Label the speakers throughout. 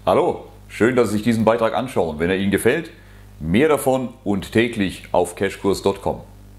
Speaker 1: Hallo, schön, dass Sie sich diesen Beitrag anschauen. Wenn er Ihnen gefällt, mehr davon und täglich auf cashkurs.com.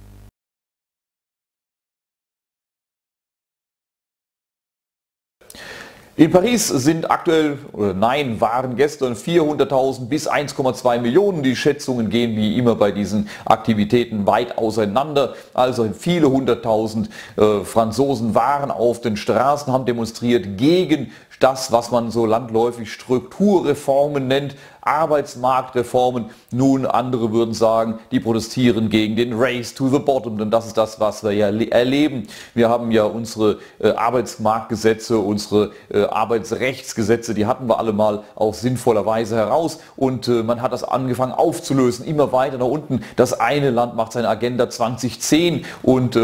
Speaker 1: In Paris sind aktuell, waren gestern 400.000 bis 1,2 Millionen. Die Schätzungen gehen wie immer bei diesen Aktivitäten weit auseinander. Also viele hunderttausend Franzosen waren auf den Straßen, haben demonstriert gegen das, was man so landläufig Strukturreformen nennt, Arbeitsmarktreformen. Nun, andere würden sagen, die protestieren gegen den Race to the Bottom, denn das ist das, was wir ja erleben. Wir haben ja unsere Arbeitsmarktgesetze, unsere Arbeitsrechtsgesetze, die hatten wir alle mal auch sinnvollerweise heraus und man hat das angefangen aufzulösen, immer weiter nach unten. Das eine Land macht seine Agenda 2010 und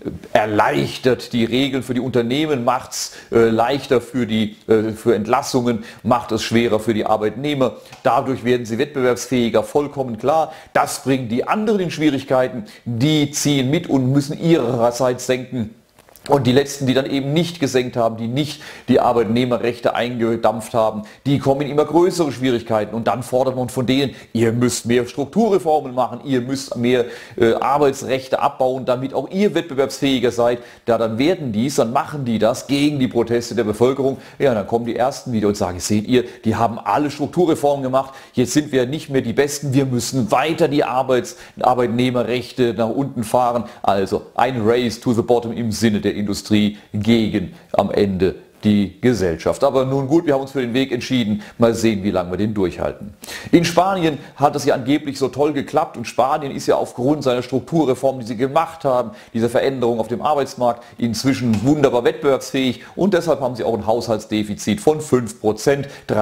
Speaker 1: erleichtert die Regeln für die Unternehmen, macht es leichter für Entlassungen, macht es schwerer für die Arbeitnehmer. Dadurch werden sie wettbewerbsfähiger, vollkommen klar. Das bringt die anderen in Schwierigkeiten, die ziehen mit und müssen ihrerseits senken. Und die Letzten, die dann eben nicht gesenkt haben, die nicht die Arbeitnehmerrechte eingedampft haben, die kommen in immer größere Schwierigkeiten. Und dann fordert man von denen, ihr müsst mehr Strukturreformen machen, ihr müsst mehr Arbeitsrechte abbauen, damit auch ihr wettbewerbsfähiger seid. Dann werden dann machen die das gegen die Proteste der Bevölkerung. Ja, dann kommen die Ersten wieder und sagen, seht ihr, die haben alle Strukturreformen gemacht, jetzt sind wir nicht mehr die Besten, wir müssen weiter die Arbeitnehmerrechte nach unten fahren. Also ein Race to the Bottom im Sinne der Industrie gegen am Ende die Gesellschaft. Aber nun gut, wir haben uns für den Weg entschieden. Mal sehen, wie lange wir den durchhalten. In Spanien hat es ja angeblich so toll geklappt und Spanien ist ja aufgrund seiner Strukturreformen, die sie gemacht haben, dieser Veränderung auf dem Arbeitsmarkt, inzwischen wunderbar wettbewerbsfähig und deshalb haben sie auch ein Haushaltsdefizit von 5%.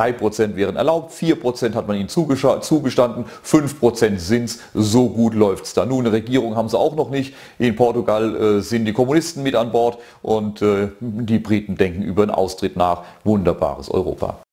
Speaker 1: 3% wären erlaubt, 4% hat man ihnen zugestanden, 5% sind es, so gut läuft es da. Nun, eine Regierung haben sie auch noch nicht. In Portugal sind die Kommunisten mit an Bord und die Briten denken über einen Austritt nach. Wunderbares Europa.